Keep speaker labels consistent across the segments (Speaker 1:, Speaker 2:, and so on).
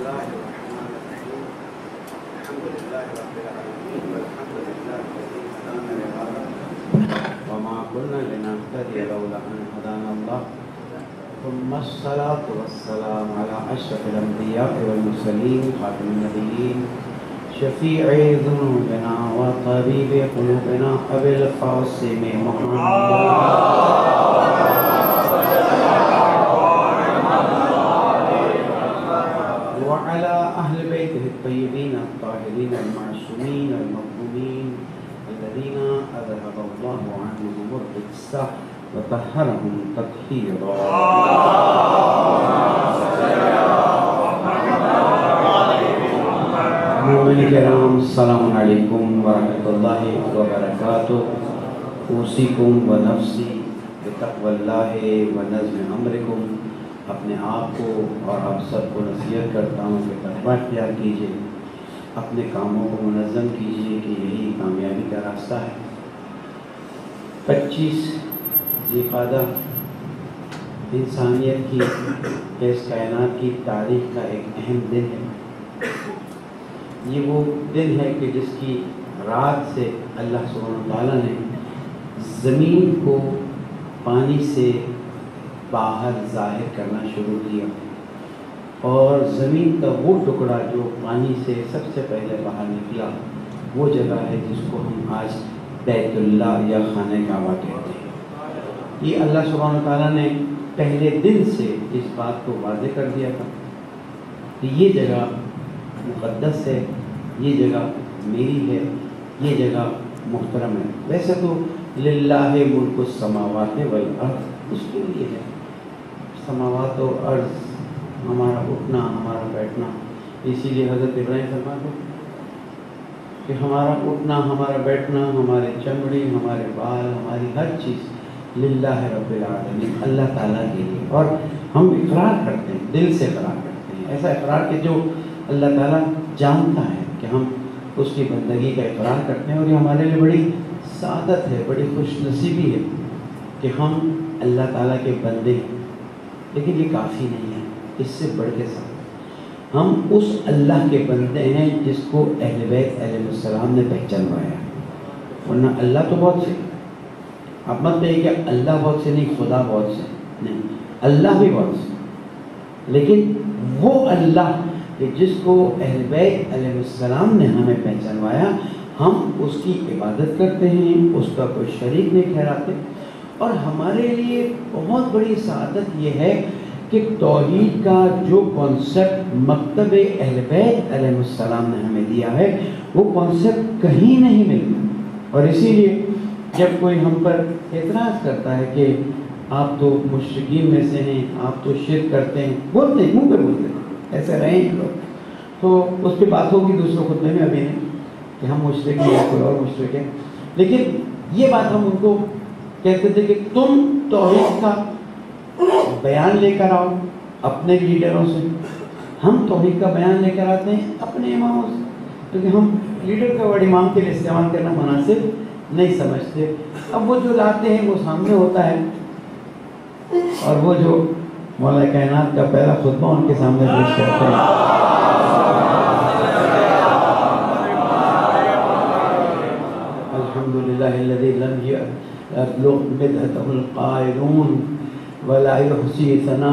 Speaker 1: الله الرحمن الرحيم الحمد لله رب العالمين والحمد لله الذي هدانا لهذا وما كنا لنهتدي لولا أن هدانا الله ثم الصلاة والسلام على أشرف الأنبياء والمرسلين خاتم النبيين شفيع ذنوبنا وطبيب قلوبنا أبي القاسم محمد وعلى أهل بيته الطيبين الطاهرين المعصومين المظلومين الذين أذهب الله عنهم الرجس وطهرهم تطهيرا. مومنین کرام السلام علیکم ورحمۃ اللہ وبرکاتہ. اوصیکم ونفسی بتقوی اللہ ونظم امرکم. اپنے آپ کو اور آپ سب کو نصیحت کرتا ہوں کہ تقوی اختیار کیجیے، اپنے کاموں کو منظم کیجیے کہ یہی کامیابی کا راستہ ہے. 25 ذیقعدہ انسانیت کی اس کائنات کی تاریخ کا ایک اہم دن ہے. یہ وہ دن ہے کہ جس کی رات سے اللہ سبحانہ تعالیٰ نے زمین کو پانی سے باہر ظاہر کرنا شروع کیا، اور زمین کا وہ ٹکڑا جو پانی سے سب سے پہلے باہر نکلا وہ جگہ ہے جس کو ہم آج بیت اللہ یا خانہ کعبہ کہتے ہیں. یہ اللہ سبحانہ تعالیٰ نے پہلے دن سے اس بات کو واضح کر دیا تھا کہ یہ جگہ مقدس ہے، یہ جگہ میری ہے، یہ جگہ محترم ہے. ویسے تو للہ ملک السماوات والارض، اس کے لیے ہے سماوات و ارض، ہمارا اٹھنا ہمارا بیٹھنا. اسی لیے حضرت ابراہیم فرماتے ہیں کہ ہمارا اٹھنا ہمارا بیٹھنا، ہمارے چمڑی ہمارے بال ہماری ہر چیز للہ رب العالمین، اللہ تعالیٰ کے لیے. اور ہم اقرار کرتے ہیں، دل سے اقرار کرتے ہیں، ایسا اقرار کہ جو اللہ تعالیٰ جانتا ہے کہ ہم اس کی بندگی کا اقرار کرتے ہیں. اور یہ ہمارے لیے بڑی سعادت ہے، بڑی خوش نصیبی ہے کہ ہم اللہ تعالیٰ کے بندے ہیں. لیکن یہ کافی نہیں ہے، اس سے بڑھ کے ساتھ ہم اس اللہ کے بندے ہیں جس کو اہل بیت علیہ السلام نے پہچانوایا. ورنہ اللہ تو بہت سے، آپ مت کہیے کہ اللہ بہت سے نہیں، خدا بہت سے نہیں، اللہ بھی بہت سے. لیکن وہ اللہ کہ جس کو اہل بیت علیہ السلام نے ہمیں پہچانوایا، ہم اس کی عبادت کرتے ہیں، اس کا کوئی شریک نہیں ٹھہراتے. اور ہمارے لیے بہت بڑی سعادت یہ ہے کہ توحید کا جو کانسیپٹ مکتب اہل بیت علیہ السلام نے ہمیں دیا ہے وہ کانسیپٹ کہیں نہیں ملتا. اور اسی لیے جب کوئی ہم پر اعتراض کرتا ہے کہ آپ تو مشرکین میں سے ہیں، آپ تو شرک کرتے ہیں، بولتے ہیں، منہ پہ بولتے ہیں، ایسے رہے ہیں لوگ، تو اس پہ بات ہوگی دوسرے خطبے میں ابھی نہیں کہ ہم مشرک ہیں یا کوئی اور مشرک ہے. لیکن یہ بات ہم ان کو کہتے تھے کہ تم توحید کا بیان لے کر آؤ اپنے لیڈروں سے. ہم توحید کا بیان لے کر آتے ہیں اپنے اماموں سے، کیونکہ ہم لیڈر کا ورڈ امام کے لیے استعمال کرنا مناسب نہیں سمجھتے. اب وہ جو لاتے ہیں وہ سامنے ہوتا ہے، اور وہ جو مولا کائنات کا پہلا خطبہ ان کے سامنے پیش کرتے ہیں. الحمدللہ الذی لم یبلغ بدعته القائلون ولا يحصي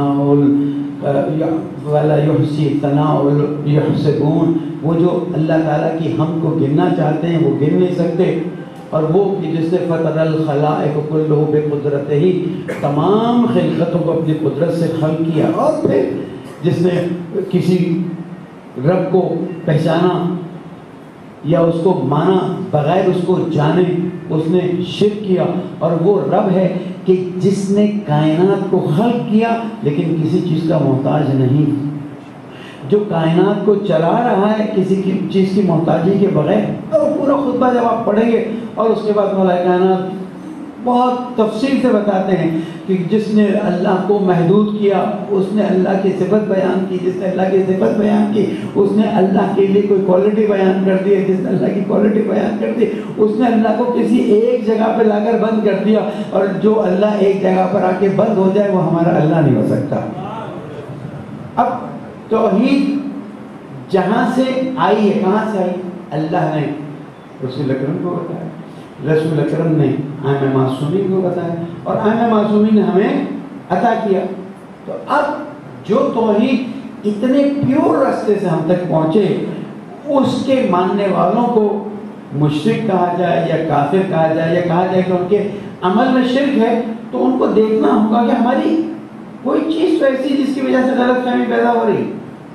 Speaker 1: ثناء يحسبون. وہ جو اللہ تعالیٰ کی ہم کو گننا چاہتے ہیں وہ گن نہیں سکتے. اور وہ کہ جس نے فطر الخلائق کلہ بقدرتہ ہی، تمام خلقتوں کو اپنی قدرت سے خلق کیا. اور پھر جس نے کسی رب کو پہچانا یا اس کو مانا بغیر اس کو جانے اس نے شرک کیا. اور وہ رب ہے کہ جس نے کائنات کو خلق کیا لیکن کسی چیز کا محتاج نہیں، جو کائنات کو چلا رہا ہے کسی کی چیز کی محتاجی کے بغیر. اور پورا خطبہ جب آپ پڑھیں گے اور اس کے بعد مولا کائنات بہت تفصیل سے بتاتے ہیں کہ جس نے اللہ کو محدود کیا اس نے اللہ کی صفت بیان کی، جس نے اللہ کی صفت بیان کی اس نے اللہ کے لیے کوئی کوالٹی بیان کر دی، جس نے اللہ کی کوالٹی بیان کر دی اس نے اللہ کو کسی ایک جگہ پہ لا کر بند کر دیا. اور جو اللہ ایک جگہ پر آ کے بند ہو جائے وہ ہمارا اللہ نہیں ہو سکتا. اب توحید جہاں سے آئی ہے، کہاں سے آئی؟ اللہ نے رسول اکرم کو بتایا، رسول اکرم نے ائمہ معصومین کو بتایا، اور ائمہ معصومین نے ہمیں عطا کیا۔ تو اب جو توحید اتنے پیور راستے سے ہم تک پہنچے، اس کے ماننے والوں کو مشرک کہا جائے یا کافر کہا جائے، یا کہا جائے کہ ان کے عمل میں شرک ہے، تو ان کو دیکھنا ہوگا کہ ہماری کوئی چیز تو ایسی جس کی وجہ سے غلط فہمی پیدا ہو رہی۔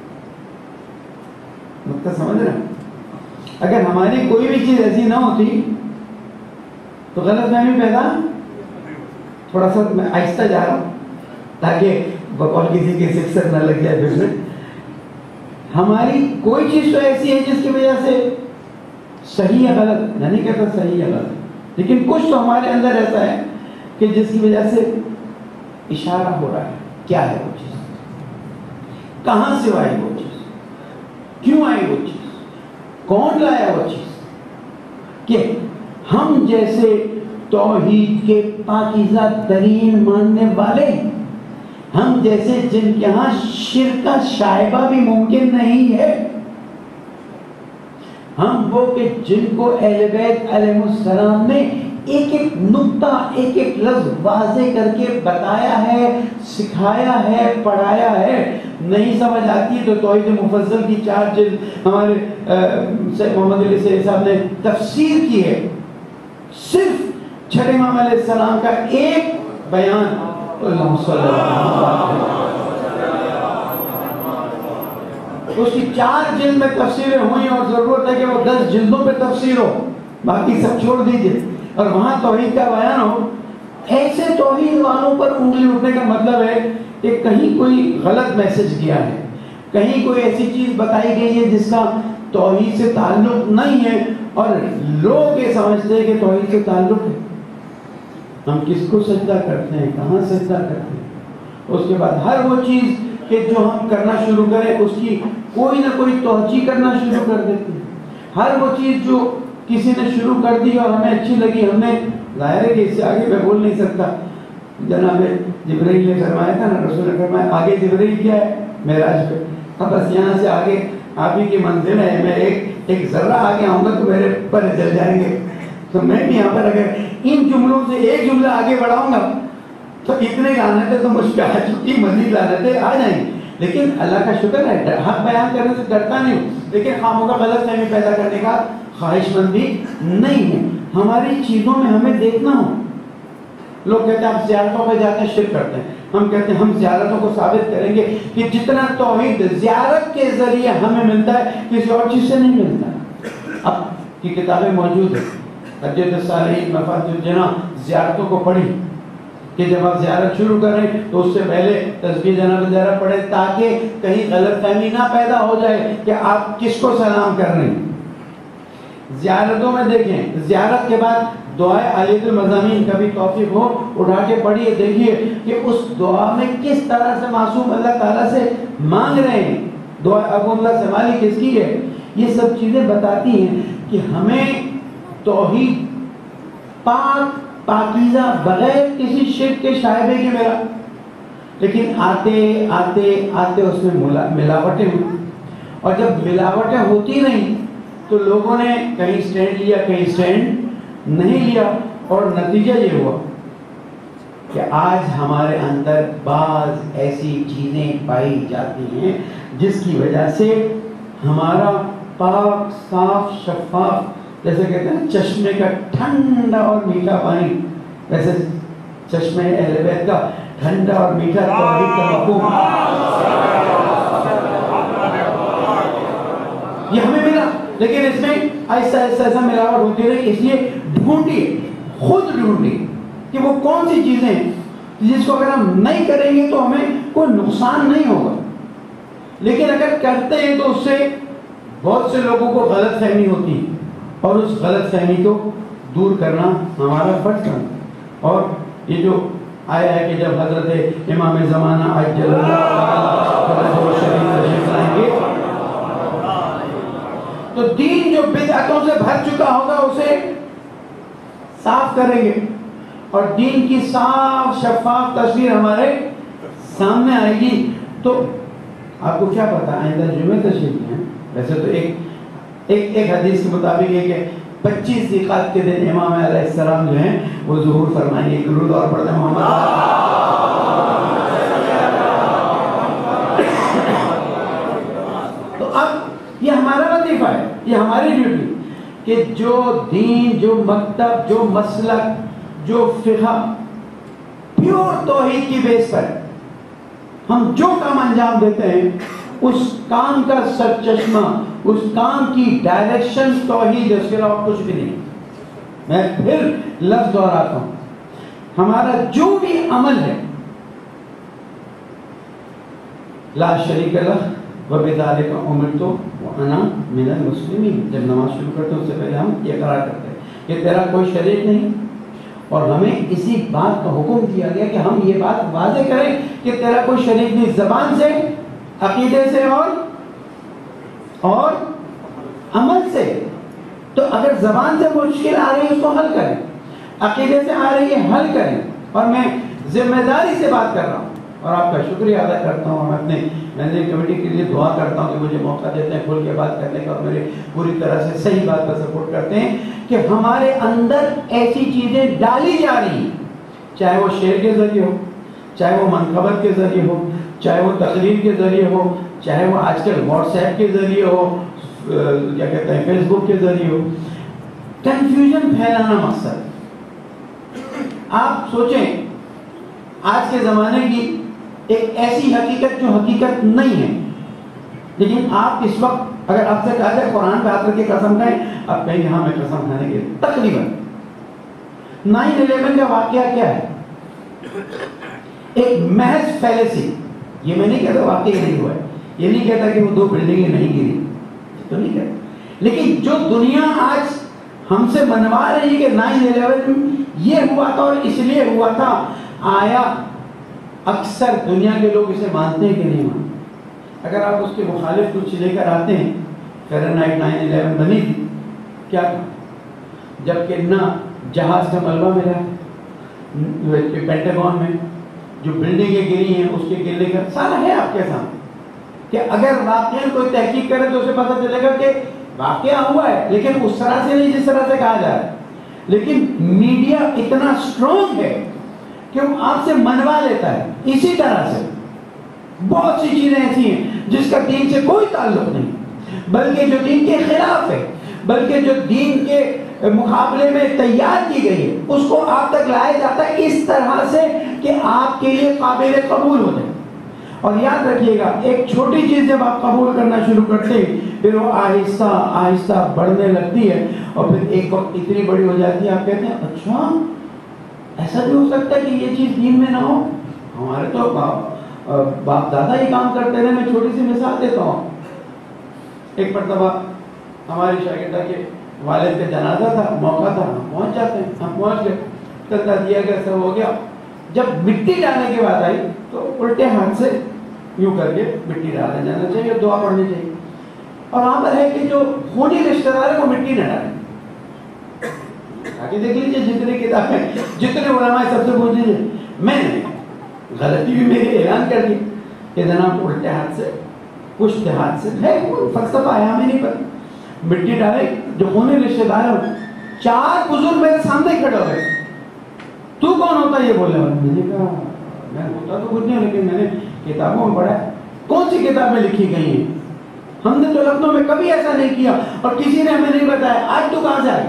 Speaker 1: مطلب سمجھ رہے ہیں؟ اگر ہماری کوئی بھی چیز ایسی نہ ہوتی تو غلط فہمی پیدا، تھوڑا سا میں آہستہ جا رہا ہوں تاکہ بقول کسی کی سکسر نہ لگ جائے پھر سے۔ ہماری کوئی چیز تو ایسی ہے جس کی وجہ سے صحیح یا غلط، میں نہیں کہتا صحیح یا غلط، لیکن کچھ تو ہمارے اندر ایسا ہے کہ جس کی وجہ سے اشارہ ہو رہا ہے۔ کیا ہے وہ چیز؟ کہاں سے آئی وہ چیز؟ کیوں آئی وہ چیز؟ کون لایا وہ چیز؟ کہ ہم جیسے توحید کے پاکیزہ ترین ماننے والے، ہم جیسے جن کے ہاں شرک کا شائبہ بھی ممکن نہیں ہے، ہم وہ کہ جن کو اہل بیت علیہ السلام نے ایک ایک نقطہ، ایک ایک لفظ واضح کر کے بتایا ہے، سکھایا ہے، پڑھایا ہے۔ نہیں سمجھ آتی تو توحید مفصل کی 4 جلد ہمارے محمد علی سید صاحب نے تفسیر کی ہے، صرف چھٹے امام علیہ السلام کا ایک بیان۔ اللہم صلی اللہ علیہ وسلم، اس کی 4 جلد میں تفسیریں ہوئی، اور ضرورت ہے کہ وہ 10 جلدوں پہ تفسیر ہو، باقی سب چھوڑ دیجئے، اور وہاں توحید کا بیان ہو۔ ایسے توحید والوں پر انگلی اٹھنے کا مطلب ہے کہ کہیں کوئی غلط میسج گیا ہے، کہیں کوئی ایسی چیز بتائی گئی ہے جس کا توحید سے تعلق نہیں ہے، اور لوگ یہ سمجھتے ہیں کہ توحید سے تعلق ہے۔ ہم کس کو سجدہ کرتے ہیں، کہاں سجدہ کرتے ہیں، اس کے بعد ہر وہ چیز کہ جو ہم کرنا شروع کریں اس کی کوئی نہ کوئی توجیہ کرنا شروع کر دیتے ہیں۔ ہر وہ چیز جو کسی نے شروع کر دی اور ہمیں اچھی لگی، ہم نے، ظاہر ہے کہ اس سے آگے میں بول نہیں سکتا، جناب جبرائیل نے فرمایا تھا نا، رسول نے فرمایا آگے جبرائیل کیا ہے معراج پہ، اب بس یہاں سے آگے آپ ہی کی منزل ہے، میں ایک ذرہ آگے آؤں گا تو میرے پر جل جائیں گے، تو میں بھی یہاں پر اگر ان جملوں سے ایک جملہ آگے بڑھاؤں گا تو اتنے لعنتیں تو مجھ پہ آ چکی، مزید لعنتیں آ جائیں گی۔ لیکن اللہ کا شکر ہے، حق بیان کرنے سے ڈرتا نہیں ہوں، لیکن خاموں کا غلط فہمی پیدا کرنے کا خواہش مند بھی نہیں ہے۔ ہماری چیزوں میں ہمیں دیکھنا ہو، لوگ کہتے ہیں آپ زیارتوں پہ جاتے ہیں شرک کرتے ہیں، ہم کہتے ہیں ہم زیارتوں کو ثابت کریں گے کہ جتنا توحید زیارت کے ذریعے ہمیں ملتا ہے کسی اور چیز سے نہیں ملتا۔ اب کی کتابیں موجود ہیں، حجت الصالحین، مفاتیح الجنان، زیارتوں کو پڑھی کہ جب آپ زیارت شروع کریں تو اس سے پہلے تسبیح جناب زہرا پڑھیں، تاکہ کہیں غلط فہمی نہ پیدا ہو جائے کہ آپ کس کو سلام کر رہے ہیں۔ زیارتوں میں دیکھیں، زیارت کے بعد دعائے علیت المضامین، کبھی توفیق ہو اٹھا کے پڑھیے، دیکھیے کہ اس دعا میں کس طرح سے معصوم اللہ تعالیٰ سے مانگ رہے ہیں، دعا ابو اللہ سے مالی کس کی ہے۔ یہ سب چیزیں بتاتی ہیں کہ ہمیں توحید پاک پاکیزہ بغیر کسی شرک کے شائبے کے میرا، لیکن آتے آتے آتے اس میں ملاوٹیں ہوئی، اور جب ملاوٹیں ہوتی نہیں تو لوگوں نے کہیں سٹینڈ لیا کہیں سٹینڈ نہیں لیا، اور نتیجہ یہ ہوا کہ آج ہمارے اندر بعض ایسی چیزیں پائی جاتی ہیں جس کی وجہ سے ہمارا پاک صاف شفاف، جیسے کہتے ہیں چشمے کا ٹھنڈا اور میٹھا پانی، ویسے چشمے اہل بیت کا ٹھنڈا اور میٹھا توحید کا مفہوم یہ ہمیں ملا، لیکن اس میں ایسا ایسا ملاوٹ ہوتی رہی۔ اس لیے ڈھونڈیے، خود ڈھونڈیے کہ وہ کون سی چیزیں ہیں جس کو اگر ہم نہیں کریں گے تو ہمیں کوئی نقصان نہیں ہوگا، لیکن اگر کرتے ہیں تو اس سے بہت سے لوگوں کو غلط فہمی ہوتی ہے، اور اس غلط فہمی کو دور کرنا ہمارا فرض ہے۔ اور یہ جو آیا ہے کہ جب حضرت امام زمانہ عجل اللہ شریف تشریف لائیں گے تو دین جو بدعتوں سے بھر چکا ہوگا اسے صاف کریں گے، اور دین کی صاف شفاف تصویر ہمارے سامنے آئے گی۔ تو آپ کو کیا پتا آئندہ جمعے تشریف لیں؟ ویسے تو ایک حدیث کے مطابق یہ کہ 25 ذیقات کے دن امام علیہ السلام جو ہیں وہ ظہور فرمائیں گے. درود اور پڑھتے ہیں محمد. تو اب یہ ہمارا وظیفہ ہے, یہ ہماری ڈیوٹی کہ جو دین, جو مکتب, جو مسلک, جو فقہ پیور توحید کی بیس پر ہم جو کام انجام دیتے ہیں اس کام کا سرچشمہ, اس کام کی ڈائریکشن توحید ہے, اس کے علاوہ کچھ بھی نہیں. میں پھر لفظ دہراتا ہوں, ہمارا جو بھی عمل ہے لا شریک لہ وبذالک امرت وانا من المسلمین. جب نماز شروع کرتے ہیں اس سے پہلے ہم یہ اقرار کرتے ہیں کہ تیرا کوئی شریک نہیں, اور ہمیں اسی بات کا حکم دیا گیا کہ ہم یہ بات واضح کریں کہ تیرا کوئی شریک نہیں, زبان سے, عقیدے سے اور عمل سے. تو اگر زبان سے مشکل آ رہی ہے اس کو حل کریں, عقیدے سے آ رہی ہے حل کریں. اور میں ذمہ داری سے بات کر رہا ہوں اور آپ کا شکریہ ادا کرتا ہوں, اور اپنے مینیجنگ کمیٹی کے لیے دعا کرتا ہوں کہ مجھے موقع دیتے ہیں کھول کے بات کرنے کا, اور میرے پوری طرح سے صحیح بات کا سپورٹ کرتے ہیں کہ ہمارے اندر ایسی چیزیں ڈالی جا رہی ہیں, چاہے وہ شعر کے ذریعے ہو, چاہے وہ منقبت کے ذریعے ہو, چاہے وہ تقریر کے ذریعے ہو, چاہے وہ آج کل واٹس ایپ کے ذریعے ہو, کیا کہتے ہیں فیس بک کے ذریعے ہو. کنفیوژن پھیلانا مقصد. آپ سوچیں آج کے زمانے کی ایک ایسی حقیقت جو حقیقت نہیں ہے, لیکن آپ اس وقت اگر آپ سے کہا جائے قرآن پہ ہاتھ رکھ کے قسم کھائیں, آپ کہیں ہاں میں قسم کھانے کے تقریباً 9/11 کا واقعہ کیا ہے, ایک محض فیلسی. یہ میں نہیں کہتا واقعی نہیں ہوا ہے, یہ نہیں کہتا کہ وہ 2 بلڈنگیں نہیں گری, تو نہیں کہتا, لیکن جو دنیا آج ہم سے منوا رہی ہے کہ 9/11 یہ ہوا تھا اور اس لیے ہوا تھا, آیا اکثر دنیا کے لوگ اسے مانتے ہیں کہ نہیں مانتے؟ اگر آپ اس کے مخالف کچھ لے کر آتے ہیں, فahrenheit 9/11 بنی تھی, کیا جبکہ نہ جہاز کا ملبہ ملا, پینٹاگون میں جو بلڈنگیں گری ہیں اس کے گرنے کا سارا ہے آپ کے سامنے, کہ اگر واقعہ کوئی تحقیق کرے تو اسے پتہ چلے گا کہ واقعہ ہوا ہے, لیکن اس طرح سے نہیں جس طرح سے کہا جا رہا ہے. لیکن میڈیا اتنا اسٹرانگ ہے کہ وہ آپ سے منوا لیتا ہے. اسی طرح سے بہت سی چیزیں ایسی ہیں جس کا دین سے کوئی تعلق نہیں, بلکہ جو دین کے خلاف ہے, بلکہ جو دین کے مقابلے میں تیار کی گئی ہے, اس کو آپ تک لایا جاتا ہے اس طرح سے کہ آپ کے لیے قابل قبول ہو جائے. اور یاد رکھیے گا, ایک چھوٹی چیز جب آپ قبول کرنا شروع کرتے ہیں پھر وہ آہستہ آہستہ بڑھنے لگتی ہے, اور پھر ایک وقت اتنی بڑی ہو جاتی ہے آپ کہتے ہیں اچھا ایسا بھی ہو سکتا ہے کہ یہ چیز دین میں نہ ہو. ہمارے تو باپ دادا ہی کام کرتے رہے. میں چھوٹی سی مثال دیتا ہوں. ایک مرتبہ ہماری شاگردہ کے والد کا جنازہ تھا, موقع تھا, ہم پہنچ جاتے ہیں, ہم پہنچ گئے, چلتا دیا گیا, سب ہو گیا. جب مٹی ڈالنے کی بات آئی تو الٹے ہاتھ سے یوں کر کے مٹی ڈالا جانا چاہیے, دعا پڑھنی چاہیے. اور وہاں پر ہے کہ جو خونی رشتہ دار ہے وہ مٹی نہ ڈالیں. آگے دیکھ لیجیے جتنی کتابیں, جتنے علماء سب سے پوچھ لیجیے. میں نے غلطی بھی میری اعلان کر دی کہ جناب الٹے ہاتھ سے پشت ہاتھ سے ہے, فلسفہ ہے ہمیں نہیں پتہ, مٹی ڈالے. جو خونی رشتہ دار ہے 4 بزرگ میرے سامنے کھڑے ہو گئے. تو کون ہوتا ہے یہ بولنے والا؟ میں نے کہا میں ہوتا تو کچھ نہیں, لیکن میں نے کتابوں میں پڑھا. کون سی کتابیں لکھی گئی ہیں؟ ہم نے تو لکھنؤ میں کبھی ایسا نہیں کیا اور کسی نے ہمیں نہیں بتایا. آج تو کہاں سے آئی؟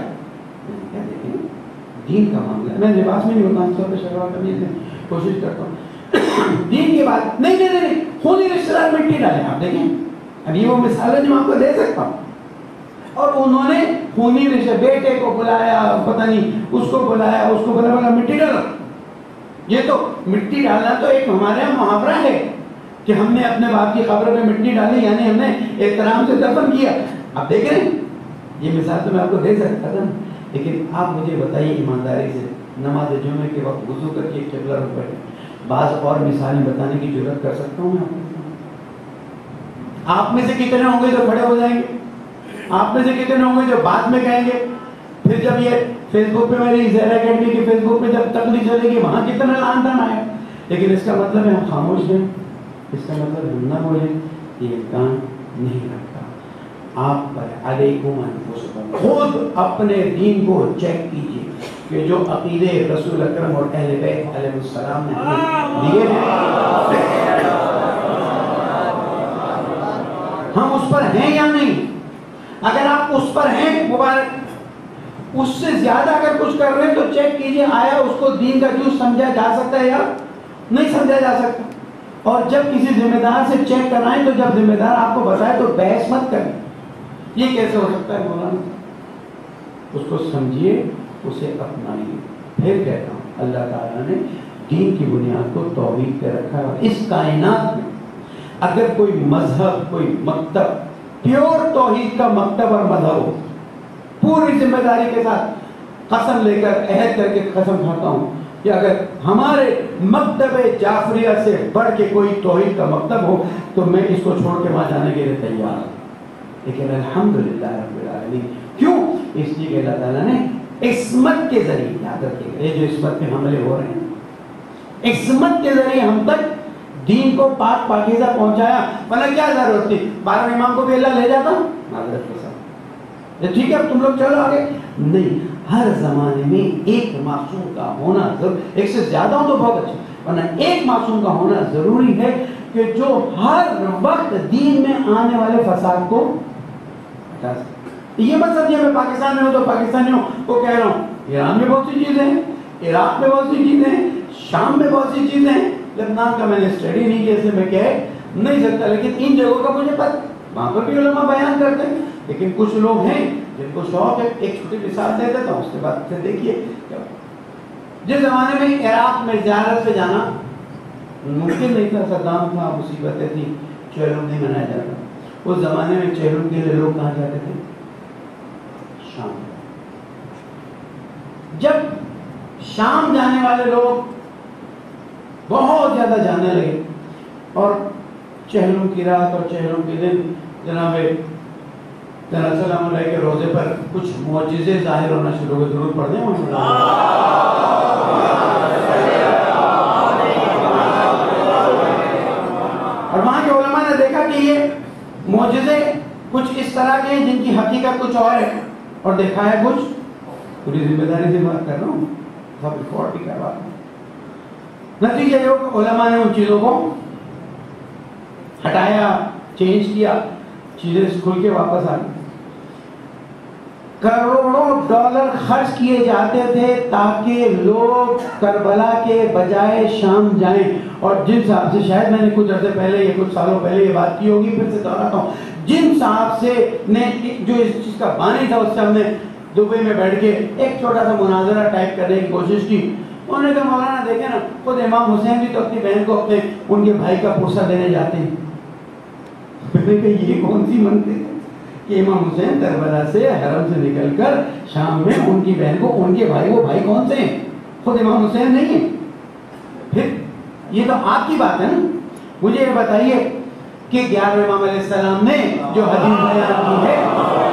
Speaker 1: دین کا معاملہ ہے. میں لباس میں نہیں ہوتا, ہم سب پہ شلوار کرنے کی کوشش کرتا ہوں. دین کی بات نہیں, خونی رشتہ دار مٹی ڈالیں. آپ دیکھیں اب یہ وہ مثال ہے جو میں آپ کو دے سکتا ہوں. اور انہوں نے خونی رشتہ, بیٹے کو بلایا, پتہ نہیں اس کو بلایا, اس کو بولا مٹی ڈالو. یہ تو مٹی ڈالنا تو ایک ہمارے یہاں محاورہ ہے کہ ہم نے اپنے باپ کی قبر میں مٹی ڈالی, یعنی ہم نے احترام سے دفن کیا. آپ دیکھ رہے ہیں, یہ مثال تو میں آپ کو دے سکتا تھا, لیکن آپ مجھے بتائیے ایمانداری سے, نماز جمعے کے وقت وضو کر کے قبلہ رخ بیٹھے, بعض اور مثالیں بتانے کی ضرورت کر سکتا ہوں میں آپ میں سے کتنے ہوں گے جو کھڑے ہو جائیں گے؟ آپ میں سے کتنے ہوں گے جو بعد میں کہیں گے؟ پھر جب یہ فیس بک پہ میری زہرا اکیڈمی کی فیس بک پہ جب تقریر چلے گی وہاں کتنا لان تان آئے. لیکن اس کا مطلب ہے ہم خاموش ہیں, اس کا مطلب ہم نہ بولیں. یہ امکان نہیں رکھتا. آپ پر علیکم انفسکم، خود اپنے دین کو چیک کیجیے کہ جو عقیدے رسول اکرم اور اہل بیت علیہ السلام نے دیے ہیں ہم اس پر ہیں یا نہیں. اگر آپ اس پر ہیں مبارک، اس سے زیادہ اگر کچھ کر رہے ہیں تو چیک کیجیے آیا اس کو دین کا جوز سمجھا جا سکتا ہے یا نہیں سمجھا جا سکتا. اور جب کسی ذمہ دار سے چیک کرائیں تو جب ذمہ دار آپ کو بتائے تو بحث مت کریں یہ کیسے ہو سکتا ہے مولانا. اس کو سمجھیے، اسے اپنائیے. پھر کہتا ہوں اللہ تعالیٰ نے دین کی بنیاد کو توحید پہ رکھا ہے. اور اس کائنات میں اگر کوئی مذہب، کوئی مکتب پیور توحید کا مکتب اور مذہب ہو، پوری ذمہ داری کے ساتھ قسم لے کر عہد کر کے قسم کھاتا ہوں کہ اگر ہمارے مکتب جعفریہ سے بڑھ کے کوئی توحید کا مکتب ہو تو میں اس کو چھوڑ کے وہاں جانے کے لیے تیار ہوں. لیکن الحمدللہ رب العالمین، کیوں؟ اس لیے کہ اللہ تعالیٰ نے عصمت کے ذریعے، یاد رکھیے یہ جو عصمت پہ حملے ہو رہے ہیں، عصمت کے ذریعے ہم تک دین کو پاک پاکیزہ پہنچایا. ورنہ کیا ضرورت تھی؟ 12 امام کو بھی اللہ لے جاتا معذرت کے ساتھ، ٹھیک ہے اب تم لوگ چلو آگے. نہیں، ہر زمانے میں ایک معصوم کا ہونا ضرور، ایک سے زیادہ ہو تو بہت اچھا، ورنہ ایک معصوم کا ہونا ضروری ہے کہ جو ہر وقت دین میں آنے والے فساد کو ہٹا سکے. یہ مت سمجھے میں پاکستان میں ہوں تو پاکستانیوں کو کہہ رہا ہوں، ایران میں بہت سی چیزیں ہیں، عراق میں بہت سی چیزیں ہیں، شام میں بہت سی چیزیں ہیں. لبنان کا میں نے اسٹڈی نہیں کیا اس لیے میں کہہ نہیں سکتا، لیکن ان جگہوں کا مجھے پتہ، وہاں پر بھی علماء بیان کرتے ہیں. لیکن کچھ لوگ ہیں جن کو شوق ہے. ایک چھوٹی مثال دے دیتا ہوں، اس کے بعد پھر دیکھیے جس زمانے میں عراق میں زیارت پہ جانا ممکن نہیں تھا، صدام تھا، مصیبتیں تھیں، چہلم نہیں منایا جاتا. اس زمانے میں چہلم کے لیے لوگ کہاں جاتے تھے؟ شام. جب شام جانے والے لوگ بہت زیادہ جانے لگے اور چہلم کی رات اور چہلم کے دن جناب سلام علیہ کے روزے پر کچھ معجزے ظاہر ہونا شروع ہوئے. ضرور پڑھ دیں اور وہاں کے علماء نے دیکھا کہ یہ معجزے کچھ اس طرح کے ہیں جن کی حقیقت کچھ اور ہے اور دیکھا ہے کچھ. پوری ذمہ داری سے بات کر رہا ہوں، سب ریکارڈ بھی کروا رہا ہوں. نتیجہ یہ ہو کہ علماء نے ان چیزوں کو ہٹایا، چینج کیا، چیزیں کھل کے واپس آ گئی. کروڑوں ڈالر خرچ کیے جاتے تھے تاکہ لوگ کربلا کے بجائے شام جائیں. اور جن صاحب سے شاید میں نے کچھ عرصے پہلے یا کچھ سالوں پہلے یہ بات کی ہوگی، پھر سے دہراتا ہوں، جن صاحب سے نے جو اس چیز کا بانی تھا اس سے ہم نے دبئی میں بیٹھ کے ایک چھوٹا سا مناظرہ ٹائپ کرنے کی کوشش کی. انہوں نے کہا مولانا دیکھیں نا، خود امام حسین بھی تو اپنی بہن کو اپنے ان کے بھائی کا پرسہ دینے جاتے ہیں. میں نے کہا یہ کون سی منطق ہے کہ امام حسین کربلا سے حرم سے نکل کر شام میں ان کی بہن کو ان کے بھائی، وہ بھائی کون سے ہیں؟ خود امام حسین نہیں ہیں. پھر یہ تو آپ کی بات ہے نا. مجھے یہ بتائیے کہ 11 امام علیہ السلام نے جو حدیث بیان کی ہے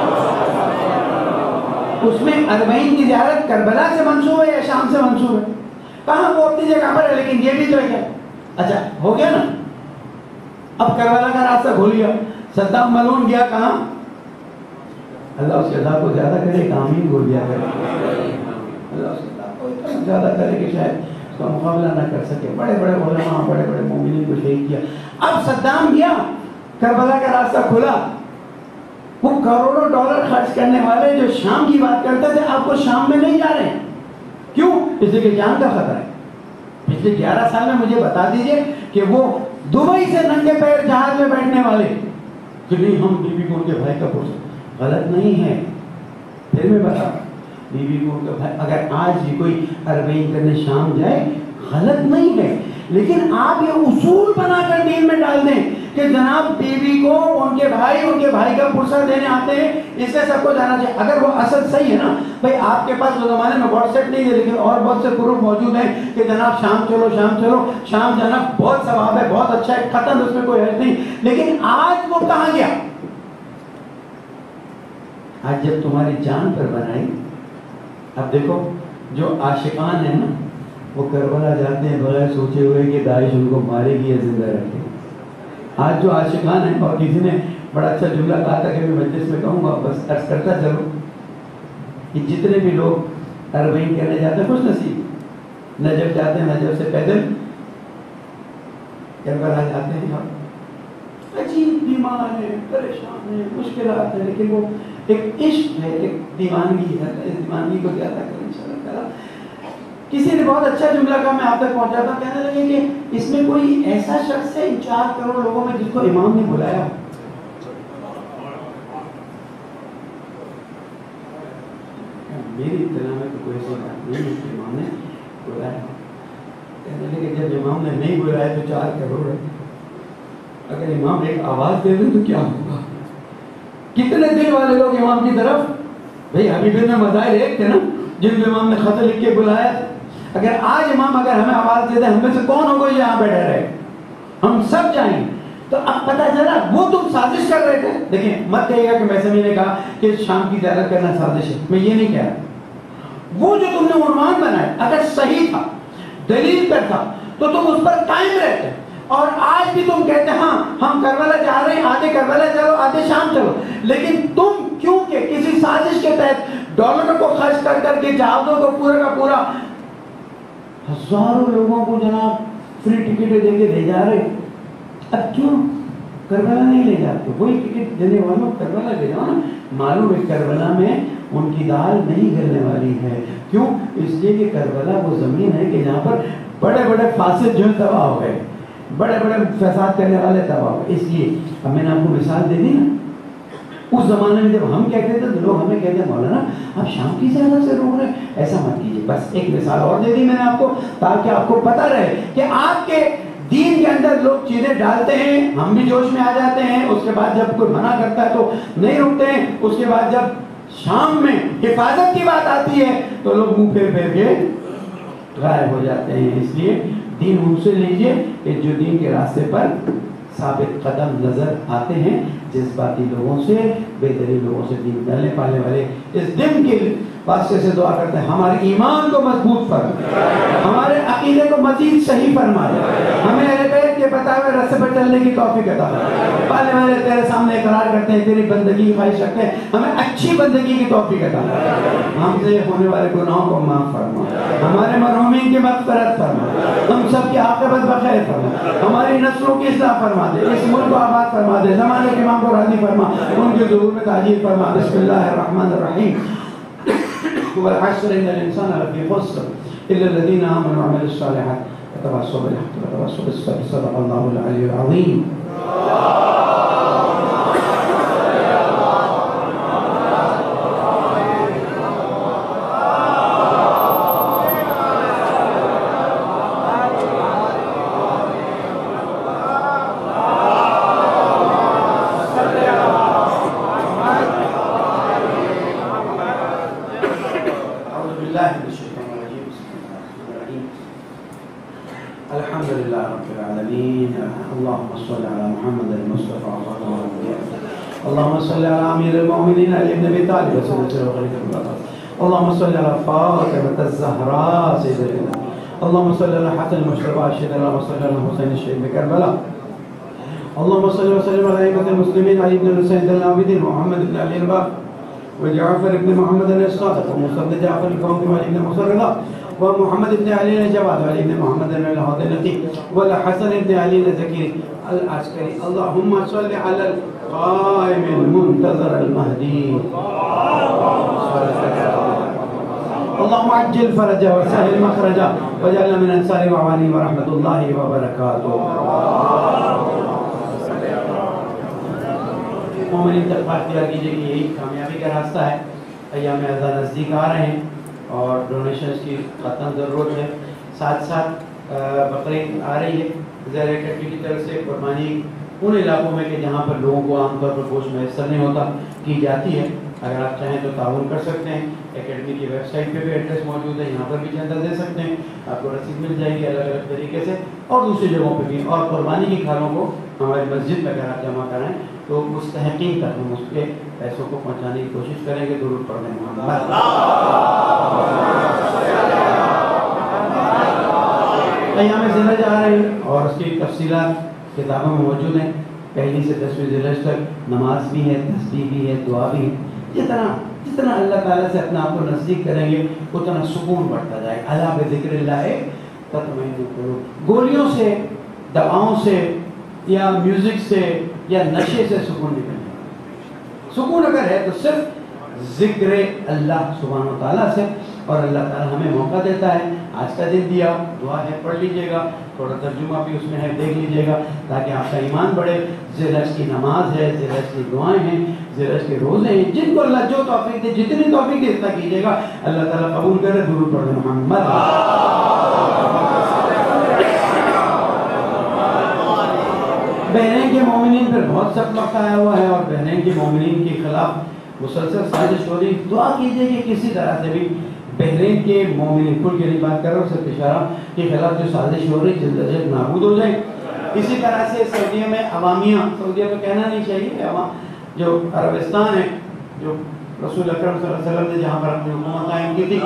Speaker 1: اس میں 40 کی زیارت کربلا سے منسوب ہے یا شام سے منسوب ہے؟ کہاں وہ اپنی جگہ پر ہے، لیکن یہ بھی تو ہے. اچھا ہو گیا نا. اب کربلا کا راستہ کھول گیا. صدام ملعون گیا کہاں؟ اللہ اس کے عذاب کو زیادہ کرے، آمین بول دیا کرے. اللہ اس کے عذاب کو اتنا زیادہ کرے کہ شاید اس کا مقابلہ نہ کر سکے. بڑے بڑے علماء، بڑے بڑے مومنین کو شہید کیا. اب صدام گیا، کربلا کا راستہ کھلا. وہ کروڑوں ڈالر خرچ کرنے والے جو شام کی بات کرتے تھے آپ کو شام میں نہیں جا رہے ہیں. کیوں؟ اس لیے کہ جان کا خطرہ ہے. پچھلے 11 سال میں مجھے بتا دیجئے کہ وہ دبئی سے ننگے پیر جہاز میں بیٹھنے والے کہ نہیں ہم بی بی کو ان کے بھائی کا پرسہ. غلط نہیں ہے. پھر میں بتا بی بی کو ان کا بھائی، اگر آج بھی کوئی 40 کرنے شام جائے غلط نہیں ہے، لیکن آپ یہ اصول بنا کر دین میں ڈال دیں کہ جناب بی بی کو ان کے بھائی کا پرسہ دینے آتے ہیں، اس سے سب کو جانا چاہیے. اگر وہ اصل صحیح ہے نا بھائی، آپ کے پاس وہ زمانے میں واٹس ایپ نہیں ہے لیکن اور بہت سے پروف موجود ہیں کہ جناب شام چلو، شام جانا بہت ثواب ہے، بہت اچھا ہے، ختم، اس میں کوئی حرج نہیں. لیکن آج وہ کہاں گیا؟ آج جب تمہاری جان پر بنائی. اب دیکھو جو عاشقان ہیں نا وہ کربلا جاتے ہیں بغیر سوچے ہوئے کہ داعش ان کو مارے گی یا زندہ رکھے. آج جو عاشقان ہیں، اور کسی نے بڑا اچھا جملہ کہا تھا کہ میں مجلس میں کہوں گا، بس عرض کرتا چلوں کہ جتنے بھی لوگ اربعین کرنے جاتے ہیں خوش نصیب، نجف جاتے ہیں، نجف سے پیدل کربلا جاتے ہیں، عجیب بیمار ہیں، پریشان ہیں، مشکلات ہیں، لیکن وہ ایک عشق ہے، ایک دیوانگی ہے، اس دیوانگی کو زیادہ کریں انشاءاللہ تعالیٰ۔ کسی نے بہت اچھا جملہ کہا، میں آپ تک پہنچاتا، کہنے لگے کہ اس میں کوئی ایسا شخص ہے ان 4 کروڑ لوگوں میں جس کو امام نے بلایا؟ میری اطلاع میں تو کوئی ایسی بات نہیں ہے کہ امام نے بلایا۔ کہنے لگے جب امام نے نہیں بلایا تو 4 کروڑ ہے، اگر امام ایک آواز دے دیں تو کیا ہوگا؟ کتنے دل والے لوگ امام کی طرف؟ بھئی حبیب میں مظاہر ایک تھے نا جن کو امام نے خط لکھ کے بلایا۔ اگر آج امام اگر ہمیں آواز دے دیں، ہم میں سے کون ہوگا یہاں بیٹھے رہے؟ ہم سب جائیں۔ تو اب پتہ چلا وہ تم سازش کر رہے تھے۔ دیکھیں مت کہے گا کہ میثمی نے کہا کہ شام کی زیارت کرنا سازش ہے، میں یہ نہیں کہہ رہا۔ وہ جو تم نے عنوان بنایا اگر صحیح تھا، دلیل پر تھا، تو تم اس پر قائم رہتے، اور آج بھی تم کہتے ہیں ہاں ہم کربلا جا رہے ہیں، آدھے کربلا چلو آدھے شام چلو، لیکن تم کیونکہ کسی سازش کے تحت ڈالروں کو خرچ کر کر کے جہازوں کو پورا کا پورا ہزاروں لوگوں کو جناب فری ٹکٹیں دے کے لے جا رہے، اب کیوں کربلا نہیں لے جاتے؟ وہی ٹکٹ دینے والوں کربلا لے جاؤ نا۔ معلوم ہے کربلا میں ان کی دال نہیں گلنے والی ہے، کیوں؟ اس لیے کہ کربلا وہ زمین ہے کہ جہاں پر بڑے بڑے فاسد جو تباہ ہو گئے، بڑے بڑے فساد کرنے والے تباہ ہو گئے۔ اس لیے اب میں نے آپ کو مثال دے دی نا، اس زمانے میں جب ہم کہتے تھے تو لوگ ہمیں کہتے ہیں مولانا آپ شام کی زیادہ سے روک رہے ہیں، ایسا مت کیجیے۔ بس ایک مثال اور دے دی میں نے آپ کو تاکہ آپ کو پتہ رہے کہ آپ کے دین کے اندر لوگ چیزیں ڈالتے ہیں، ہم بھی جوش میں آ جاتے ہیں، اس کے بعد جب کوئی منع کرتا ہے تو نہیں رکتے ہیں، اس کے بعد جب شام میں حفاظت کی بات آتی ہے تو لوگ منہ پھیر پھیر کے غائب ہو جاتے ہیں۔ اس لیے دین ان سے لیجئے کہ جو دین کے راستے پر ثابت قدم نظر آتے ہیں، جذباتی لوگوں سے، بے دلیل لوگوں سے دین ڈالنے پالنے والے۔ اس دن کے واسطے سے دعا کرتے ہیں ہمارے ایمان کو مضبوط فرمائے، ہمارے عقیدے کو مزید صحیح فرمائے، ہمیں اہل بیت کے بتائے ہوئے راستے پر چلنے کی توفیق عطا فرمائے۔ پالنے والے تیرے سامنے اقرار کرتے ہیں، تیری بندگی کی خواہش رکھتے ہیں، ہمیں اچھی بندگی کی توفیق عطا فرمائے، ہم سے ہونے والے گناہوں کو معاف فرمائے، ہمارے مرحومین کی مغفرت فرمائے، ہم سب کی عاقبت بخیر فرمائے، ہماری نسلوں کی اصلاح فرما دے، اس ملک کو آباد فرما دے، زمانے کے امام کو راضی فرما، ان کے ظہور میں تاجیل فرما۔ بسم اللہ الرحمن الرحیم۔ والعصر ان الانسان لفی خسر الا الذین آمنوا وعملوا الصالحات وتواصوا بالحق وتواصوا بالصبر صدق اللہ العلی العظیم۔ اللهم صل على امير المؤمنين علي بن ابي طالب اللهم صل على فاطمه الزهراء سيدنا، اللهم صل على حسن المجتبى الشهيد، اللهم صل على حسين الشهيد بكربلاء، اللهم صل وسلم على ائمه المسلمين علي بن الحسين العابدين ومحمد بن علي الباقر وجعفر بن محمد الصادق وموسى بن جعفر الكاظم وعلي بن موسى الرضا ومحمد بن علي الجواد وعلي بن محمد الهادي والحسن بن علي الزكي العسكري، اللهم صل على القائم المنتظر المهدي، اللهم عجل فرجه وسهل مخرجه واجعلنا من انصار وعوانه ورحمه الله وبركاته۔ مومنین تک بات کیا کیجیے کہ یہی کامیابی کا راستہ ہے۔ ایام اعزاء نزدیک آ رہے ہیں اور ڈونیشنز کی ختم ضرورت ہے، ساتھ ساتھ بقرعید آ رہی ہے، زیر اکٹھی کی طرف سے قربانی ان علاقوں میں کہ جہاں پر لوگوں کو عام طور پر گوشت میسر نہیں ہوتا کی جاتی ہے۔ اگر آپ چاہیں تو تعاون کر سکتے ہیں، اکیڈمی کی ویب سائٹ پہ بھی ایڈریس موجود ہے، یہاں پر بھی چندہ دے سکتے ہیں، آپ کو رسید مل جائے گی الگ الگ طریقے سے، اور دوسری جگہوں پہ بھی، اور قربانی کی کھالوں کو ہماری مسجد میں اگر آپ جمع کرائیں تو مستحقین تک ہم اس کے پیسوں کو پہنچانے کی کوشش کریں گے۔ درود پڑھنے محمد۔ ایام زندہ جا رہے ہیں اور اس کی تفصیلات کتابوں میں موجود ہیں۔ پہلی سے 10ویں ذیلحج تک نماز بھی ہے، تسبیح بھی ہے، دعا بھی ہے. جتنا اللہ تعالیٰ سے اپنے آپ کو نزدیک کریں گے اتنا سکون بڑھتا جائے گا. الا بذکر اللہ تطمئن القلوب. گولیوں سے، دواؤں سے یا میوزک سے یا نشے سے سکون نہیں ملتا. سکون اگر ہے تو صرف ذکر اللہ سبحانہ و تعالیٰ سے. اور اللہ تعالیٰ ہمیں موقع دیتا ہے، آج کا دن دیا، دعا ہے پڑھ لیجئے گا، تھوڑا ترجمہ بھی اس میں ہے دیکھ لیجئے گا تاکہ آپ کا ایمان بڑھے. ذیلحج کی نماز ہے، ذیلحج کی دعائیں ہیں، ذیلحج کے روزے ہیں، جن کو اللہ جو توفیق دے، جتنی توفیق دے اتنا کیجئے گا. اللہ تعالیٰ قبول کرے. درود پڑھ محمد. بحرین کے مومنین پر بہت سخت وقت آیا ہوا ہے اور بحرین کے مومنین کے خلاف مسلسل سازش ہو رہی. دعا کیجئے کہ کسی طرح سے بھی بحرین کے مومنین، کل کی نہیں بات کر رہا ہوں، صرف اشارہ کے خلاف جو سازش ہو رہی جلد از جلد نابود ہو جائے. اسی طرح سے سعودیہ میں عوامیہ، سعودیہ تو کہنا نہیں چاہیے، جو عربستان ہے، جو رسول اکرم صلی اللہ علیہ وسلم نے جہاں پر اپنی حکومت قائم کی تھی،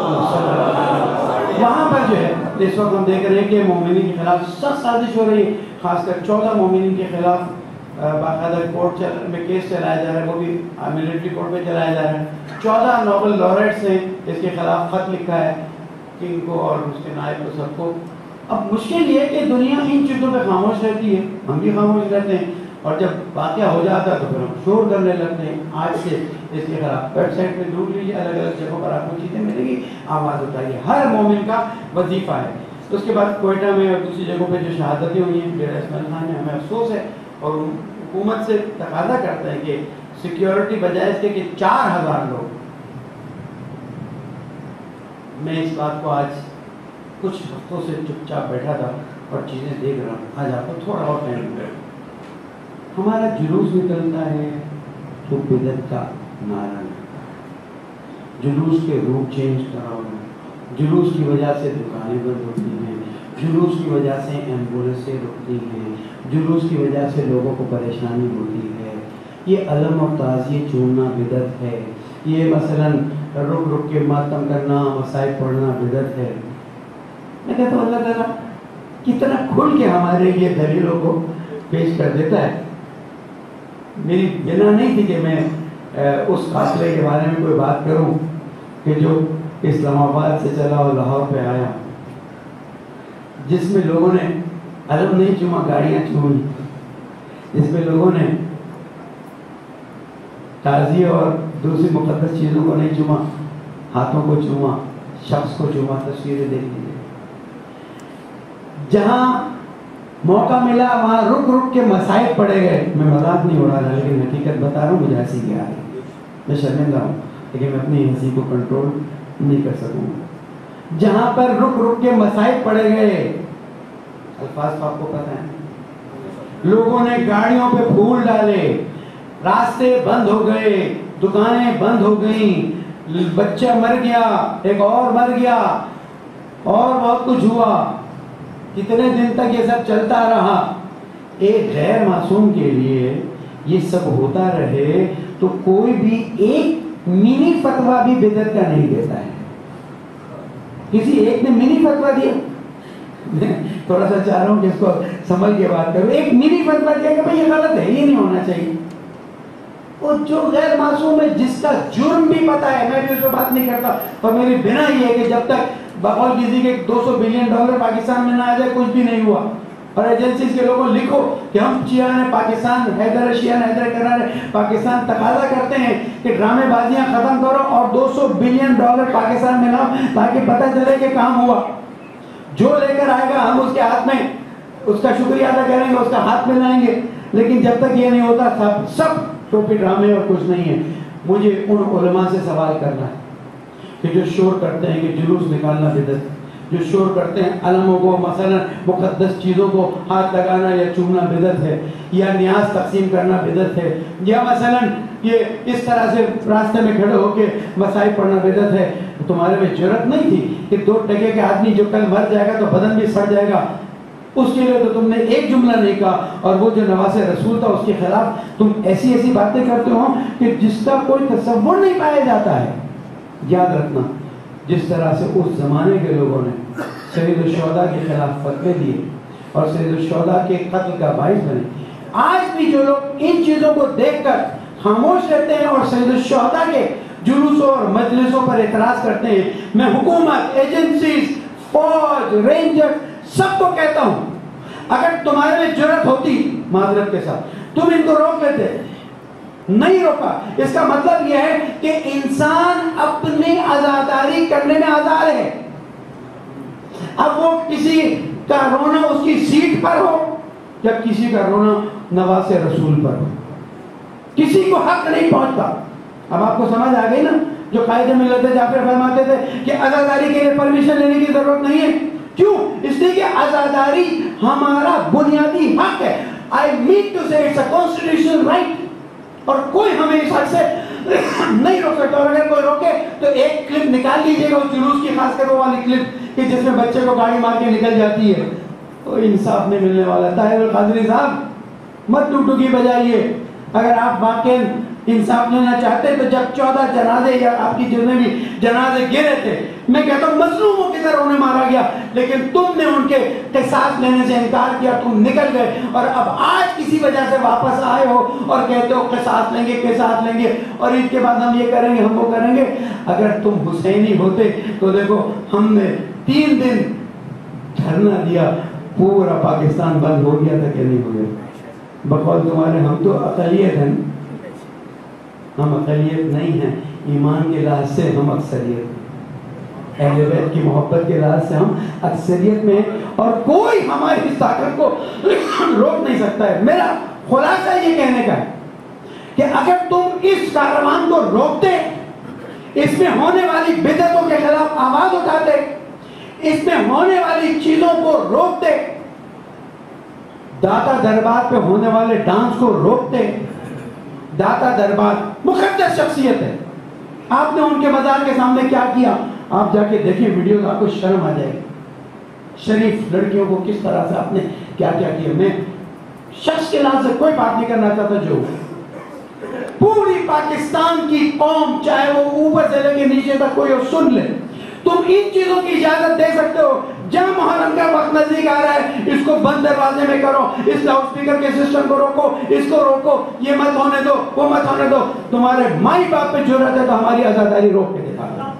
Speaker 1: وہاں پر جو ہے اس وقت ہم دیکھ رہے ہیں کہ مومنین کے خلاف سخت سازش ہو رہی ہے. خاص کر 14 مومنین کے خلاف باقاعدہ کورٹ میں کیس چلایا جا رہا ہے، وہ بھی ملٹری کورٹ میں چلایا جا رہا ہے. 14 نوبل لوریٹس نے اس کے خلاف خط لکھا ہے کنگ کو اور اس کے نائب کو، سب کو. اب مشکل یہ ہے کہ دنیا ان چیزوں پہ خاموش رہتی ہے، ہم بھی خاموش رہتے ہیں، اور جب واقعہ ہو جاتا ہے تو پھر ہم شور کرنے لگتے ہیں. آج سے اس کے خلاف ویب سائٹ پہ ڈھونڈ لیجیے، الگ الگ جگہوں پر آپ کو چیزیں ملیں گی، آواز اٹھائیے. ہر مومن کا وظیفہ ہے. اس کے بعد کوئٹہ میں اور دوسری جگہوں پہ جو شہادتیں ہوئی ہیں ڈیرہ اسماعیل خان میں، ہمیں افسوس ہے اور حکومت سے تقاضا کرتے ہیں کہ سیکیورٹی بجائے اس کے کہ 4000 لوگ. میں اس بات کو آج کچھ ہفتوں سے چپ چاپ بیٹھا تھا اور چیزیں دیکھ رہا ہوں. آج آپ کو تھوڑا اور ٹائم ملے. ہمارا جلوس نکلتا ہے تو بدعت کا نعرہ نکلتا ہے. جلوس کے روٹ چینج کراؤ. جلوس کی وجہ سے دکانیں بند ہوتی ہیں، جلوس کی وجہ سے ایمبولینسیں رکتی ہیں، جلوس کی وجہ سے لوگوں کو پریشانی ہوتی ہے. یہ علم اور تعزیے چوننا بدعت ہے. یہ مثلاً رک رک کے ماتم کرنا، مصائب پڑھنا بدعت ہے. میں کہتا ہوں اللہ تعالیٰ کتنا کھل کے ہمارے لیے دلیلوں کو پیش کر دیتا ہے. میری بنا نہیں تھی کہ میں اس قافلے کے بارے میں کوئی بات کروں کہ جو اسلام آباد سے چلا اور لاہور پہ آیا، جس میں لوگوں نے علم نہیں چوما، گاڑیاں چومی، جس میں لوگوں نے تعزیے اور دوسری مقدس چیزوں کو نہیں چوما، ہاتھوں کو چوما، شخص کو چوما. تصویریں دیکھ لیجیے. جہاں موقع ملا وہاں رک رک کے مصائب پڑے گئے. میں مذاق نہیں اڑا رہا لیکن حقیقت بتا رہا ہوں. مجھے ہنسی کی آ رہی، میں شرمندہ ہوں لیکن میں اپنی ہنسی کو کنٹرول نہیں کر سکوں گا. جہاں پر رک رک کے مصائب پڑے گئے، الفاظ آپ کو پتہ ہے، لوگوں نے گاڑیوں پہ پھول ڈالے، راستے بند ہو گئے، دکانیں بند ہو گئیں، بچہ مر گیا، ایک اور مر گیا، اور بہت کچھ ہوا. کتنے دن تک یہ سب چلتا رہا. ایک غیر معصوم کے لیے یہ سب ہوتا رہے تو کوئی بھی ایک منی فتویٰ بھی بدعت کا نہیں دیتا ہے. کسی ایک نے منی فتویٰ دیا، تھوڑا سا چاہ رہا ہوں کہ اس کو سمجھ کے بات کروں. ایک منی فتویٰ دیا کہ بھائی یہ غلط ہے، یہ نہیں ہونا چاہیے. اور جو غیر معصوم ہے، جس کا جرم بھی پتا ہے، میں بھی اس پہ بات نہیں کرتا، اور میری بنا یہ ہے کہ جب تک بقول کسی کے $200 بلین پاکستان میں نہ آ جائے کچھ بھی نہیں ہوا. اور ایجنسیز کے لوگوں لکھو کہ ہم شیعہ پاکستان، حیدر شیعہ حیدر کرار پاکستان تقاضا کرتے ہیں کہ ڈرامے بازیاں ختم کرو اور $200 بلین پاکستان میں لاؤ تاکہ پتہ چلے کہ کام ہوا. جو لے کر آئے گا ہم اس کے ہاتھ میں اس کا شکریہ ادا کریں گے، اس کا ہاتھ ملائیں گے. لیکن جب تک یہ نہیں ہوتا سب ٹوپی ڈرامے اور کچھ نہیں ہے. مجھے ان علماء سے سوال کرنا ہے کہ جو شور کرتے ہیں کہ جلوس نکالنا بدعت، جو شور کرتے ہیں علموں کو مثلا مقدس چیزوں کو ہاتھ لگانا یا چومنا بدعت ہے، یا نیاز تقسیم کرنا بدعت ہے، یا مثلا یہ اس طرح سے راستے میں کھڑے ہو کے مصائب پڑھنا بدعت ہے. تمہارے میں جرأت نہیں تھی کہ 2 ٹکے کے آدمی جو کل مر جائے گا تو بدن بھی سڑ جائے گا، اس کے لیے تو تم نے ایک جملہ نہیں کہا. اور وہ جو نواز رسول تھا اس کے خلاف تم ایسی ایسی باتیں کرتے ہو کہ جس کا کوئی تصور نہیں پایا جاتا ہے. یاد رکھنا جس طرح سے اس زمانے کے لوگوں نے سید الشہداء کے خلاف فتوے دیے اور سید الشہداء کے قتل کا باعث بنے، آج بھی جو لوگ ان چیزوں کو دیکھ کر خاموش رہتے ہیں اور سید الشہداء کے جلوسوں اور مجلسوں پر اعتراض کرتے ہیں، میں حکومت، ایجنسیز، فوج، رینجر سب کو کہتا ہوں، اگر تمہارے میں جرأت ہوتی معذرت کے ساتھ تم ان کو روک لیتے، نہیں روکا۔ اس کا مطلب یہ ہے کہ انسان اپنی عزاداری کرنے میں آزاد ہے۔ اب وہ کسی کا رونا اس کی سیٹ پر ہو یا کسی کا رونا نواز رسول پر ہو، کسی کو حق نہیں پہنچتا۔ اب آپ کو سمجھ آ گئی نا؟ جو قائد ملت جعفر فرماتے تھے کہ عزاداری کے لیے پرمیشن لینے کی ضرورت نہیں ہے، کیوں؟ اس لیے کہ عزاداری ہمارا بنیادی حق ہے۔ I mean to say it's a constitutional right، اور کوئی ہمیں اس حق سے نہیں روک سکتا۔ اور اگر کوئی روکے تو ایک کلپ نکال لیجیے گا اس جلوس کی، خاص کر وہ والی کلپ کہ جس میں بچے کو گاڑی مار کے نکل جاتی ہے، کوئی انصاف نہیں ملنے والا۔ طاہر القادری صاحب مت ٹوٹو کی بجائیے، اگر آپ واقعی انصاف لینا چاہتے تو جب 14 جنازے یا آپ کی جتنے بھی جنازے گرے تھے، میں کہتا ہوں مظلوموں کی طرح انہیں مارا گیا، لیکن تم نے ان کے قصاص لینے سے انکار کیا، تم نکل گئے، اور اب آج کسی وجہ سے واپس آئے ہو اور کہتے ہو قصاص لیں گے، قصاص لیں گے، اور عید کے بعد ہم یہ کریں گے، ہم وہ کریں گے۔ اگر تم حسینی ہوتے تو دیکھو ہم نے 3 دن دھرنا دیا، پورا پاکستان بند ہو گیا تھا کہ نہیں ہو گیا؟ بقول تمہارے ہم تو اقلیت ہیں، ہم اقلیت نہیں ہیں، ایمان کے لحاظ سے ہم اکثریت ہیں، اہل بیت کی محبت کے لحاظ سے ہم اکثریت میں ہیں، اور کوئی ہماری اس طاقت کو روک نہیں سکتا ہے۔ میرا خلاصہ یہ کہنے کا ہے کہ اگر تم اس کاروان کو روکتے، اس میں ہونے والی بدعتوں کے خلاف آواز اٹھاتے، اس میں ہونے والی چیزوں کو روکتے، داتا دربار پہ ہونے والے ڈانس کو روکتے۔ داتا دربار مقدس شخصیت ہے، آپ نے ان کے مزار کے سامنے کیا کیا؟ آپ جا کے دیکھیں ویڈیوز، آپ کو شرم آ جائے گی، شریف لڑکیوں کو کس طرح سے آپ نے کیا کیا کیا۔ میں شخص کے لحاظ سے کوئی بات نہیں کرنا چاہتا، جو پوری پاکستان کی قوم چاہے وہ اوپر سے لے کے نیچے تک کوئی سن لے، تم ان چیزوں کی اجازت دے سکتے ہو؟ جہاں محرم کا وقت نزدیک آ رہا ہے، اس کو بند دروازے میں کرو، اس لاؤڈ اسپیکر کے سسٹم کو روکو، اس کو روکو، یہ مت ہونے دو، وہ مت ہونے دو۔ تمہارے مائی باپ پہ جرأت ہے تو ہماری آزاداری روک کے دکھا دو۔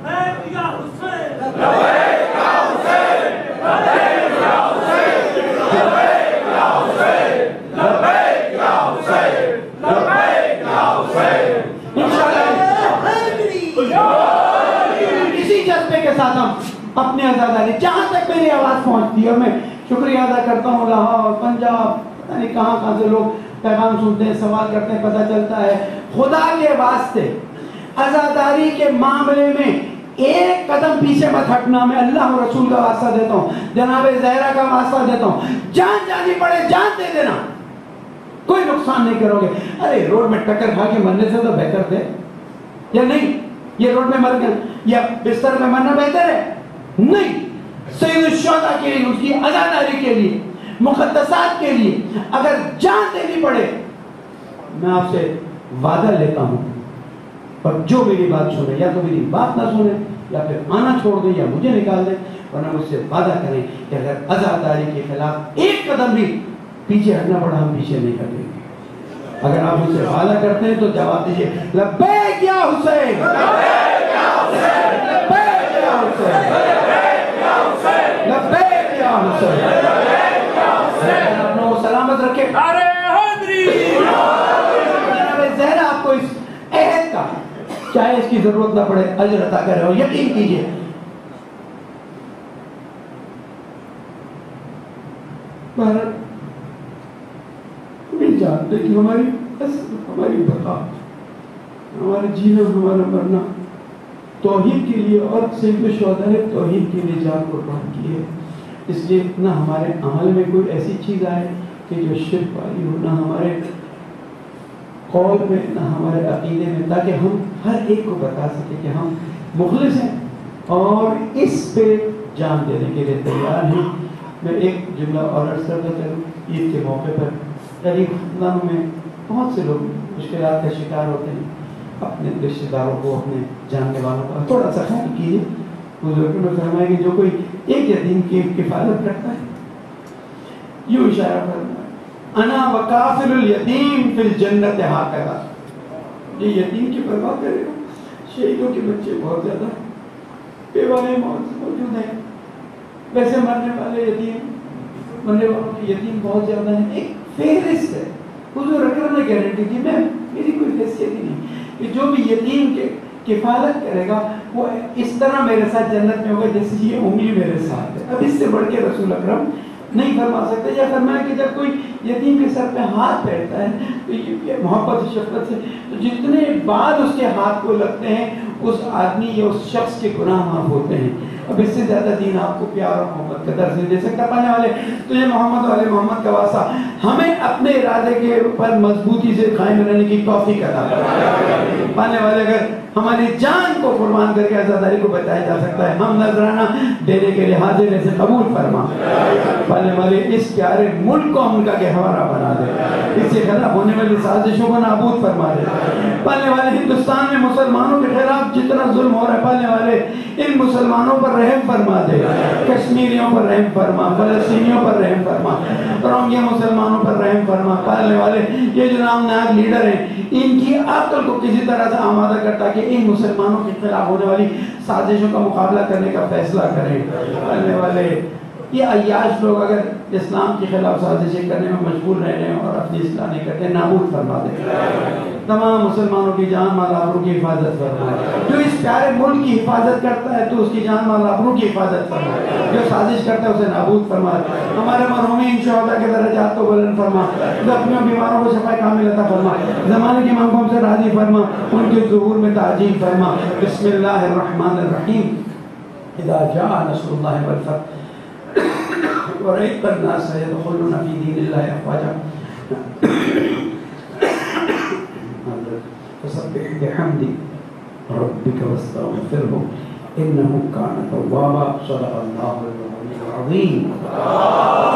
Speaker 1: اسی جذبے کے ساتھ ہم اپنی آزاداری، جہاں تک میری آواز پہنچتی ہے، اور میں شکریہ ادا کرتا ہوں لاہور، پنجاب، پتہ نہیں کہاں سے لوگ پیغام سنتے ہیں، سوال کرتے ہیں، پتہ چلتا ہے۔ خدا کے واسطے آزاداری کے معاملے میں ایک قدم پیچھے مت ہٹنا۔ میں اللہ اور رسول کا واسطہ دیتا ہوں، جناب زہرا کا واسطہ دیتا ہوں، جان جانی پڑے جان دے دینا، کوئی نقصان نہیں کرو گے۔ ارے روڈ میں ٹکر کھا کے مرنے سے تو بہتر تھے، یا نہیں؟ یہ روڈ میں مر گئے یا بستر میں مرنا بہتر ہے؟ نہیں۔ سید الشہداء کے لیے، اس کی عزاداری کے لیے، مقدسات کے لیے اگر جان دینی پڑے، میں آپ سے وعدہ لیتا ہوں، اور جو میری بات سنے، یا تو میری بات نہ سنے، یا پھر آنا چھوڑ دیں یا مجھے نکال دیں، ورنہ مجھ سے وعدہ کریں کہ اگر عزاداری کے خلاف ایک قدم بھی پیچھے ہٹنا پڑا، ہم پیچھے نہیں کریں گے۔ اگر آپ مجھ سے وعدہ کرتے ہیں تو جواب دیجیے، لبیک یا حسین، لبیک یا حسین، لبیک یا حسین، لبیک یا حسین۔ اپنا وہ سلامت رکھے۔ جناب زہرا آپ کو اس عہد کا، چاہے اس کی ضرورت نہ پڑے، اجر عطا کرے، اور یقین کیجیے بھارت نہیں جانتے کہ ہماری ہماری بقا، ہمارا جینا، ہمارا مرنا توحید کے لیے، اور سید الشہداء نے توحید کے لیے جان قربان کی ہے۔ اس لیے نہ ہمارے عمل میں کوئی ایسی چیز آئے کہ جو شرک والی ہو، نہ ہمارے قول میں، نہ ہمارے عقیدے میں، تاکہ ہم ہر ایک کو بتا سکیں کہ ہم مخلص ہیں اور اس پہ جان دینے کے لیے تیار ہیں۔ میں ایک جملہ اور عرض کرتا چلوں، عید کے موقع پر غریب خاندانوں میں بہت سے لوگ مشکلات کا شکار ہوتے ہیں، اپنے رشتہ داروں کو، اپنے جاننے والوں کو تھوڑا سا خیال کیجیے۔ بزرگوں نے فرمایا کہ جو کوئی ایک یتیم کی کفالت کرتا ہے، یوں اشارہ کرنا
Speaker 2: انا وکافل الیتیم فی الجنت ہاکذا. یہ یتیم کی پرواہ کرے گا. شہیدوں کے بچے بہت زیادہ بیوائیں موجود ہیں. ویسے مرنے والے یتیم، مرنے والوں کے یتیم بہت زیادہ ہیں. ایک فہرست ہے. حضور اکرم نے گارنٹی دی، میں میری کوئی حیثیت ہی نہیں کہ جو بھی یتیم کے کفالت کرے گا وہ اس طرح میرے ساتھ جنت میں ہوگا جیسے یہ انگلی میرے ساتھ ہے. اب اس سے بڑھ کے رسول اکرم نہیں فرما سکتے. یا فرمایا کہ جب کوئی یتیم کے سر پہ ہاتھ پھیرتا ہے تو یہ محبت شفقت سے تو جتنے بعد اس کے ہاتھ کو لگتے ہیں اس آدمی یا اس شخص کے گناہ معاف ہوتے ہیں. اب اس سے زیادہ دین آپ کو پیار اور محبت کا درس نہیں دے سکتا. پانے والے تو یہ محمد والے محمد کا واسطہ ہمیں اپنے ارادے کے اوپر مضبوطی سے قائم رہنے کی توفیق عطا فرمائے. پانے والے اگر ہماری جان کو قربان کر کے عزاداری کو بچایا جا سکتا ہے، ہم نذرانہ دینے کے لیے حاضر سے قبول فرما. پانے والے اس پیارے ملک کو ہم کا گہوارہ بنا دے، اس سے خلاف ہونے والی سازشوں کو نابود فرما دے. پانے والے ہندوستان میں مسلمانوں کے خلاف جتنا ظلم ہو رہا ہے پانے والے ان مسلمانوں پر رحم فرما دے. کشمیریوں پر رحم فرما، فلسطینیوں پر رحم فرما، روہنگیا مسلمانوں پر رحم فرما. پانے والے یہ جو نام نہاد لیڈر ہیں ان کی عقل کو کسی طرح سے آمادہ کرتا کہ ان مسلمانوں کے خلاف ہونے والی سازشوں کا مقابلہ کرنے کا فیصلہ کریں. پانے والے یہ عیاش لوگ اگر اسلام کے خلاف سازشیں کرنے میں مشغول رہ رہے ہیں اور اپنی اصلاح نہیں کرتے، نابود فرما دے. تمام مسلمانوں کی جان مال آبرو کی حفاظت فرما. جو اس پیارے ملک کی حفاظت کرتا ہے تو اس کی جان مال آبرو کی حفاظت فرما. جو سازش کرتا ہے اسے نابود فرما. ہمارے مرحومین شہداء کے درجات کو بلند فرما. زخمیوں بیماروں کو شفا کامل عطا فرما. زمانے کی مانگوں سے راضی فرما. ان کے ظہور میں تعجیل فرما. بسم اللہ الرحمن الرحیم. اذا جاء نصر اللہ والفتح ورأيت الناس يدخلون في دين الله أفواجا فسبح بحمد ربك واستغفره إنه كان توابا. صدق الله العظيم.